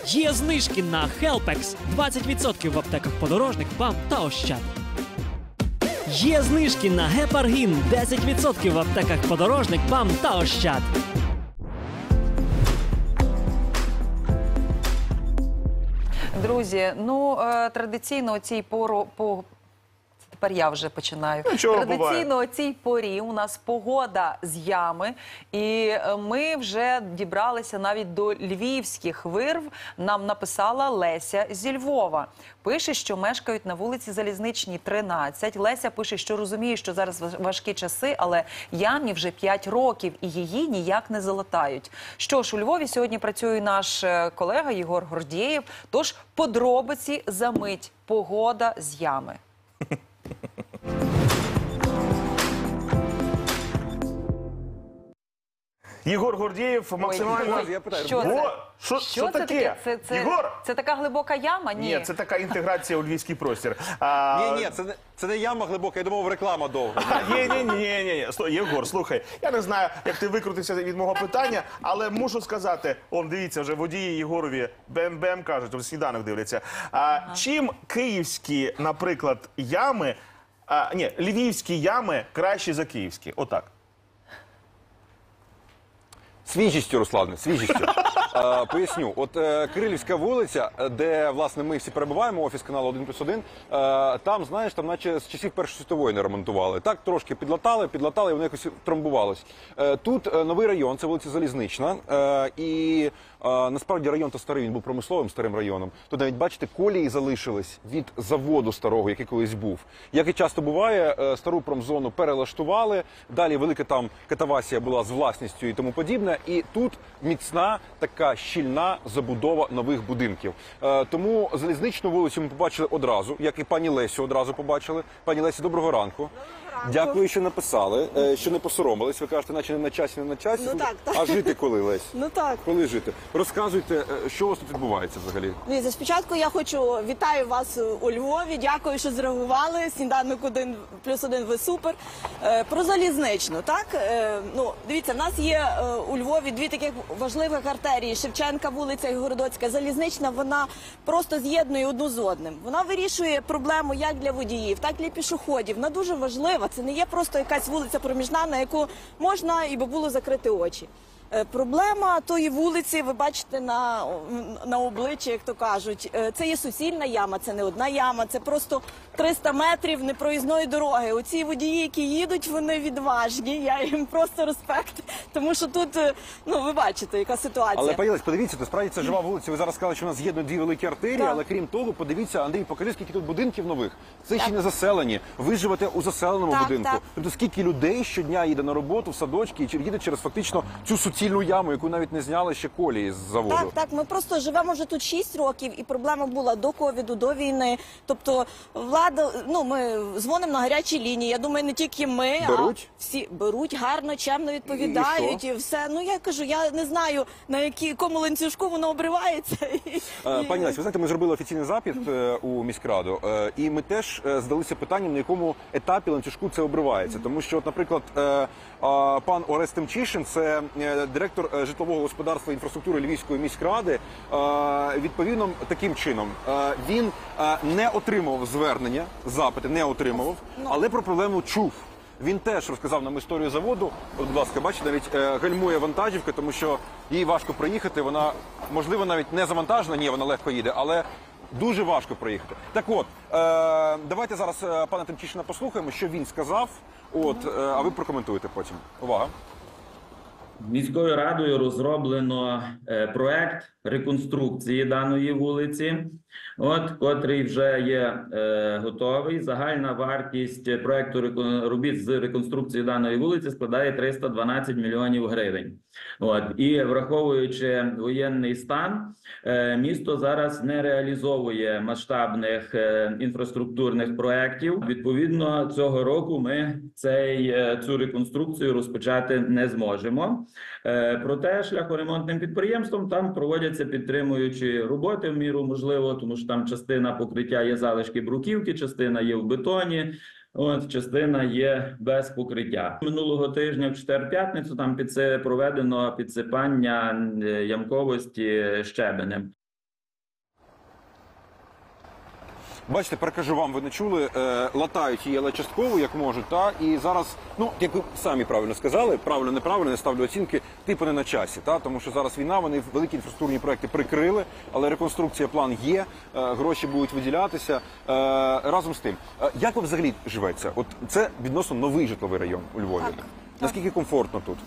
Є знижки на Helpex 20% в аптеках «Подорожник», «БАМ» та «Ощад». Є знижки на Гепаргін 10% в аптеках «Подорожник», «БАМ» та «Ощад». Друзі, ну традиційно о цій тепер я вже починаю. Традиційно о цій порі у нас погода з ями, і ми вже дібралися навіть до львівських вирв. Нам написала Леся зі Львова. Пише, що мешкають на вулиці Залізничній, 13. Леся пише, що розуміє, що зараз важкі часи, але ямі вже 5 років, і її ніяк не залатають. Що ж, у Львові сьогодні працює наш колега Єгор Гордєєв, тож подробиці за мить. Погода з ями. Єгор Гордєєв максимально... Я питаю, що це таке? Це така глибока яма? Ні, це така інтеграція у львівський простір. Ні, це не яма глибока, я думав, реклама довга. Ні. Єгор, слухай, я не знаю, як ти викрутився від мого питання, але мушу сказати, дивіться, вже водії Єгорові бем-бем кажуть, вже сніданок дивляться. Чим київські, наприклад, ями, львівські ями кращі за київські? Отак. Свіжістю, Руслане, свіжістю. Поясню. От Кирилівська вулиця, де, власне, ми всі перебуваємо, офіс каналу 1+1, там, знаєш, там наче з часів Першої світової не ремонтували. Так, трошки підлатали, і воно якось тромбувалось. Тут новий район, це вулиця Залізнична, і насправді район то старий, він був промисловим старим районом. Тут навіть, бачите, колії залишились від заводу старого, який колись був. Як і часто буває, стару промзону перелаштували, далі велика там катавасія була з власністю і тому подібне, і тут міцна така щільна забудова нових будинків. Тому Залізничну вулицю ми побачили одразу, як і пані Лесю одразу побачили. Пані Лесі, доброго ранку. Дякую, що написали, що не посоромились. Ви кажете, наче не на часі, не на часі. Ну так, так. А жити коли, Лесь? Ну так. Коли жити? Розказуйте, що у вас тут відбувається взагалі? Дивіться, спочатку я вітаю вас у Львові, дякую, що зреагували. Сніданок 1+1, ви супер. Про Залізничну, так? Дивіться, в нас є у Львові дві таких важливих артерії. Шевченка вулиця і Городоцька. Залізнична, вона просто з'єднує одну з одним. Вона вирішує проблему як для водіїв, так і для пішоходів. Вона дуже важлива. Це не є просто якась вулиця проміжна, на яку можна і би було закрити очі. Проблема тої вулиці, ви бачите на обличчі, як то кажуть, це є суцільна яма, це не одна яма, це просто 300 метрів непроїзної дороги. Оці водії, які їдуть, вони відважні, я їм просто респект, тому що тут, ви бачите, яка ситуація. Але, пані Лесь, подивіться, насправді це жива вулиця, ви зараз сказали, що у нас з'єднують дві великі артерії, але крім того, подивіться, Андрій, покажи, скільки тут будинків нових. Це ще не заселені, ви живете у заселеному будинку. Тобто скільки людей щодня їде на роботу, в садочки і їде через фактично цю суцільну яму, яку навіть не зняли ще колії з заводу. Так, ми просто живемо вже тут 6 років, і проблема була до ковіду, до війни. Тобто влада, ми дзвонимо на гарячі лінії, я думаю, не тільки ми, а всі беруть гарно, чемно відповідають і все. Я кажу, я не знаю, на якому ланцюжку воно обривається. Пані Лесі, ви знаєте, ми зробили офіційний запит у міськраду, і ми теж задалися питанням, на якому етапі ланцюжку це обривається. Тому що, наприклад, пан Орест Тимчишин, це директор житлового господарства і інфраструктури Львівської міськради, відповідно таким чином. Він не отримав звернення, запити не отримував, але про проблему чув. Він теж розказав нам історію заводу. От, будь ласка, бачите, навіть гальмує вантажівка, тому що їй важко проїхати. Вона, можливо, навіть не завантажена, ні, вона легко їде, але дуже важко проїхати. Так от, давайте зараз пана Тимчишина послухаємо, що він сказав, а ви прокоментуєте потім. Увага. Міською радою розроблено проект реконструкції даної вулиці, котрий вже є готовий. Загальна вартість проекту робіт з реконструкції даної вулиці складає 312 мільйонів гривень. І враховуючи воєнний стан, місто зараз не реалізовує масштабних інфраструктурних проєктів. Відповідно, цього року ми цю реконструкцію розпочати не зможемо. Проте шляхоремонтним підприємством там проводяться підтримуючі роботи в міру можливо, тому що там частина покриття є залишки бруківки, частина є в бетоні, частина є без покриття. Минулого тижня в четвер-п'ятницю там проведено підсипання ямковості щебенем. Бачите, перекажу вам, ви не чули, латають її, але частково, як можуть, та, і зараз, ну, як ви самі правильно сказали, правильно, неправильно, не ставлю оцінки, типу не на часі, та, тому що зараз війна, вони великі інфраструктурні проекти прикрили, але реконструкція, план є, гроші будуть виділятися. Разом з тим, як ви взагалі живеться? От це відносно новий житловий район у Львові. Так. Наскільки комфортно тут?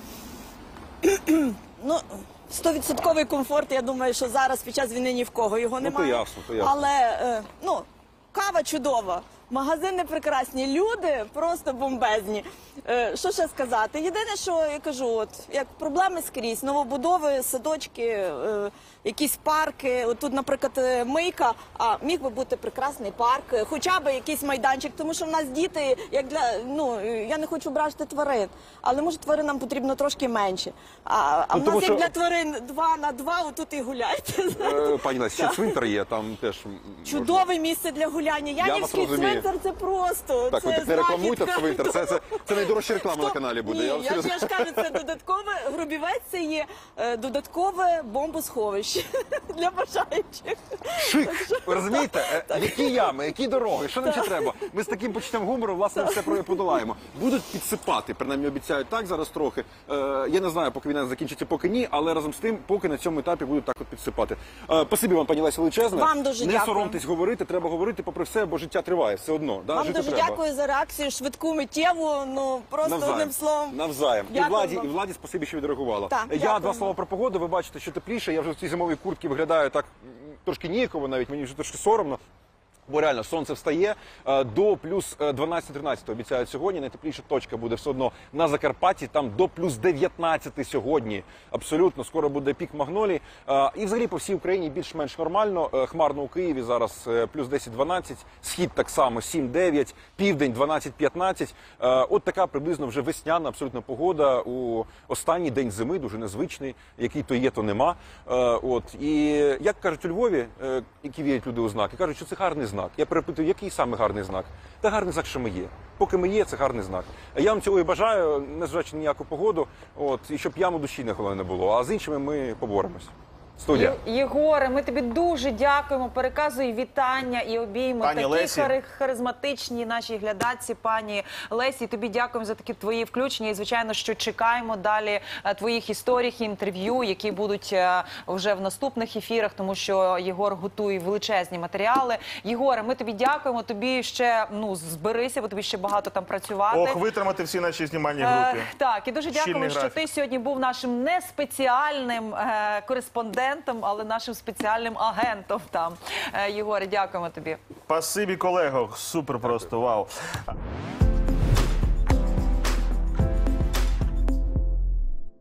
Ну, 100% комфорт, я думаю, що зараз під час війни ні в кого його то немає. ясно, то ясно. Але, ну, кава чудова, магазини прекрасні, люди просто бомбезні. Що ще сказати? Єдине, що я кажу, от, як проблеми скрізь, новобудови, садочки, якісь парки. От тут, наприклад, мийка, а міг би бути прекрасний парк, хоча б якийсь майданчик, тому що в нас діти, як для, ну, я не хочу бражити тварин, але може тваринам потрібно трошки менше. А в тому нас що- як для тварин 2 на 2, отут і гуляйте. Пані Лесі, ще цвинтар є, там теж... Чудове місце для гуляння. Янівський вас розумію. цвинтар – це просто, Так, ви це так не рекламуйте знахідка. цвинтар, це найдорожча реклама на каналі буде. Ні, Я вам я серйозно- ж кажу, це додаткове, Грубівець – це є додаткове бомбосховище для бажаючих. Шик! Ви розумієте? Які ями, які дороги, що нам ще треба? Ми з таким почуттям гумору, власне, все подолаємо. Будуть підсипати, принаймні обіцяють так зараз трохи. Я не знаю, поки війна закінчиться, поки ні, але разом з тим, поки на цьому етапі будуть так от підсипати. Спасибі вам, пані Лесі, величезне. Вам дуже Не дякую. соромтесь говорити, треба говорити попри все, бо життя триває все одно. Да? Вам Жити дуже треба. дякую за реакцію, швидку, миттєву, ну просто одним словом. Навзаєм. Дякую І вам. Владі спасибі, що відреагувала. Так, Я дякую два вам. слова про погоду. Ви бачите, що тепліше. Я вже в цій зимовій куртці виглядаю так трошки ніяково, навіть мені вже трошки соромно. Бо реально сонце встає до плюс 12-13 обіцяють сьогодні. Найтепліша точка буде все одно на Закарпатті, там до плюс 19 сьогодні. Абсолютно, скоро буде пік магнолій. І взагалі по всій Україні більш-менш нормально. Хмарно у Києві зараз плюс 10-12, схід так само 7-9, південь 12-15. От така приблизно вже весняна абсолютно погода у останній день зими, дуже незвичний, який то є, то нема. От. І як кажуть у Львові, які вірять люди у знаки, кажуть, що це гарний знак. Я перепитую, який саме гарний знак? Та гарний знак, що ми є. Поки ми є, це гарний знак. Я вам цього і бажаю, незважаючи на ніяку погоду, от, і щоб яму душі головне не було. А з іншими ми поборемось. Студія. Єгоре, ми тобі дуже дякуємо. Переказуй вітання і обійми Пані такі Лесі. харизматичні нашій глядачці, пані Лесі. Тобі дякуємо за такі твої включення. І, звичайно, що чекаємо далі твоїх історій, інтерв'ю, які будуть вже в наступних ефірах, тому що Єгор готує величезні матеріали. Єгоре, ми тобі дякуємо. Тобі ще, зберися, бо тобі ще багато там працювати. Ох, витримати всі наші знімальні групи. Так, і дуже дякуємо, Щільний що графік. ти сьогодні був нашим не спеціальним кореспондентом, але нашим спеціальним агентом там. Єгоре, дякуємо тобі. Спасибі, колего. Супер просто, вау.